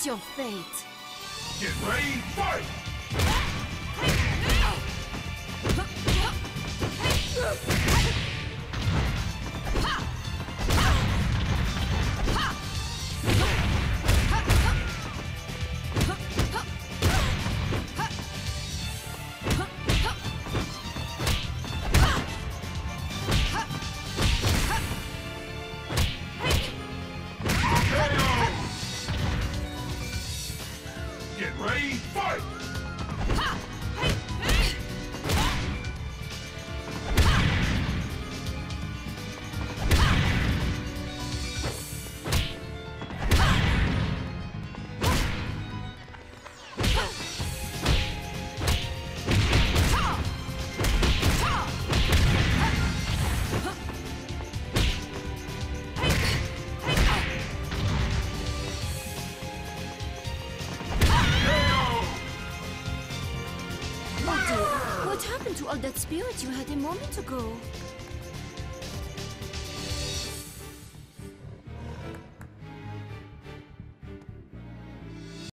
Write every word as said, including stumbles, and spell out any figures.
Face your fate. Get ready, fight! Get ready, fight! What happened to all that spirit you had a moment ago?